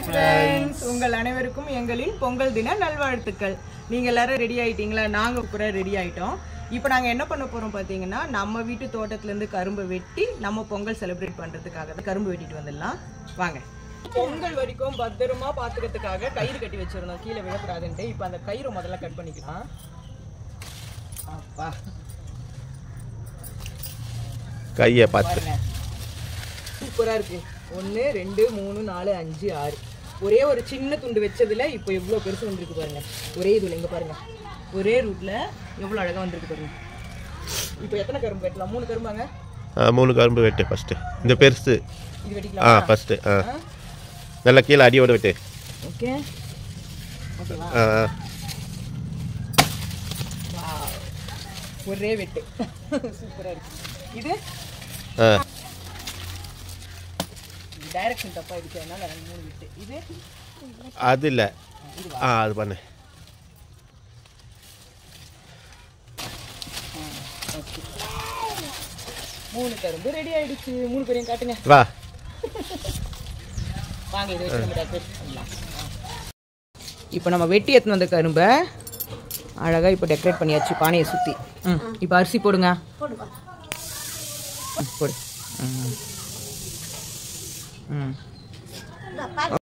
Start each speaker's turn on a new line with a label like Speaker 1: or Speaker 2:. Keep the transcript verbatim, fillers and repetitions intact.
Speaker 1: Friends, உங்கள் அனைவருக்கும் எங்களின் பொங்கல் தின நல்வாழ்த்துக்கள். நீங்கள் எல்லாரும் ரெடி ஆகிட்டீங்களா? நாங்கள் கூட ரெடி ஆகிட்டோம். இப்போ நாங்கள் என்ன பண்ண போகிறோம் பார்த்தீங்கன்னா, நம்ம வீட்டு தோட்டத்துலேருந்து கரும்பை வெட்டி நம்ம பொங்கல் செலிப்ரேட் பண்ணுறதுக்காக தான் கரும்பு வெட்டிட்டு வந்துடலாம். வாங்க. பொங்கல் வரைக்கும் பத்திரமா பார்த்துக்கிறதுக்காக கயிறு கட்டி வச்சிருந்தோம், கீழே விழக்கூடாதுன்ட்டு. இப்போ அந்த கயிறு முதல்ல கட் பண்ணிக்கலாம். அப்பா
Speaker 2: கையை பார்த்து
Speaker 1: சூப்பராக இருக்குது. ஒன்று ரெண்டு மூணு நாலு அஞ்சு ஆறு. ஒரே ஒரு சின்ன துண்டு வச்சதுல இப்போ எவ்வளோ பெருசு வந்துருக்கு பாருங்க. ஒரே இதுல இங்கே பாருங்க, ஒரே ரூட்ல எவ்வளோ அழகாக வந்துருக்கு பாருங்க. இப்போ எத்தனை கரும்பு வெட்டலாம்? மூணு கரும்பாங்க.
Speaker 2: ஆ, மூணு கரும்பு வெட்டு ஃபர்ஸ்ட். இந்த பெருசு
Speaker 1: இது வெட்டிக்கலாம்.
Speaker 2: ஆ ஃபர்ஸ்ட். ஆ நல்லா கீழே அடியோட வெட்டு.
Speaker 1: ஓகே ஓகேவா?
Speaker 2: ஆ
Speaker 1: ஒரே வெட்டு சூப்பராக இருக்கு. இது
Speaker 2: ஆ
Speaker 1: டைரக்ஷன் தப்பா இருக்கு, அதனால மூணு விட்டு. இது
Speaker 2: அது இல்லை. ஆ அது பண்ணு.
Speaker 1: மூணு கரும்பு ரெடி ஆயிடுச்சு. மூணு பேரையும் காட்டுங்க.
Speaker 2: வா
Speaker 1: வாங்க, இது வச்சு நம்ம டெக்கரேட் பண்ணலாம். இப்போ நம்ம வெட்டி எடுத்துன்னு வந்த கரும்பை அழகாக இப்போ டெக்கரேட் பண்ணியாச்சு பானையை சுற்றி. ம் இப்போ அரிசி போடுங்க. போடு. ம் ம்